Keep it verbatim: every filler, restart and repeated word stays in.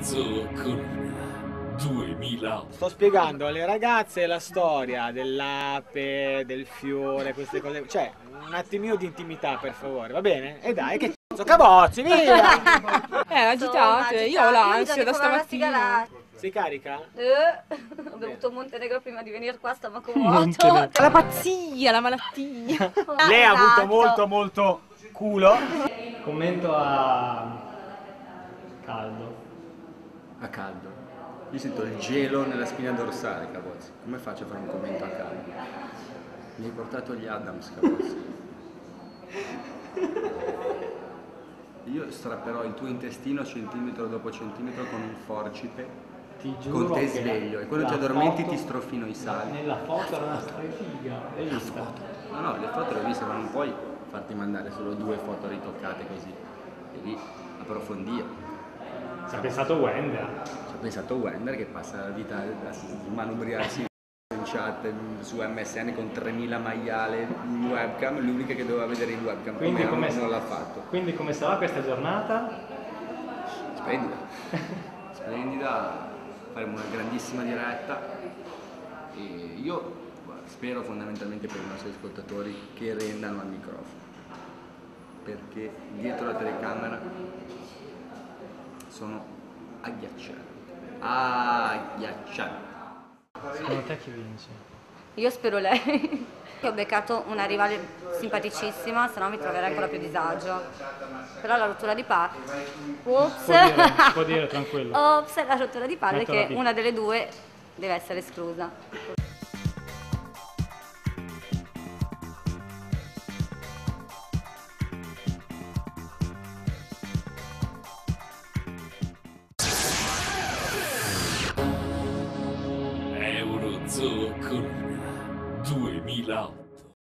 Eurozocon duemila. Sto spiegando alle ragazze la storia dell'ape, del fiore, queste cose. Cioè, un attimino di intimità, per favore, va bene? E dai, che c***o, Cabozzi, via! Eh, agitate, io ho l'ansia da stamattina. Sei carica? Eh, ho bevuto Montenegro prima di venire qua, stavo con vuoto. Montenegro. La pazzia, la malattia. Lei ha avuto Esatto. molto molto culo. Commento a caldo. A caldo. Io sento il gelo nella spina dorsale, Cabozzi. Come faccio a fare un commento a caldo? Mi hai portato gli Adams, Cabozzi. Io strapperò il tuo intestino centimetro dopo centimetro con un forcipe. Ti giuro Con te che sveglio. E quando ti la addormenti foto- ti strofino i sali. Nella foto era una strafiga. L'hai vista? No, no, le foto le ho viste, ma non puoi farti mandare solo due foto ritoccate così. Devi approfondire. Ci ha pensato Wender. Ci ha pensato Wender che passa la vita a manubriarsi in chat su M S N con tremila maiale in webcam, l'unica che doveva vedere in webcam. Quindi come come, non l'ha fatto. Quindi come sarà questa giornata? Splendida. Splendida. Faremo una grandissima diretta. E io guarda, spero fondamentalmente per i nostri ascoltatori che rendano al microfono. Perché dietro la telecamera sono agghiaccianti. Agghiaccianti. Secondo te chi vince? Io spero lei. Ho beccato una rivale simpaticissima, se no mi troverei ancora più a disagio. Però la rottura di palle. Ops! Può dire, può dire, tranquillo. Ops, la rottura di palle Metto la che B. una delle due deve essere esclusa. Eurozocon duemilaotto.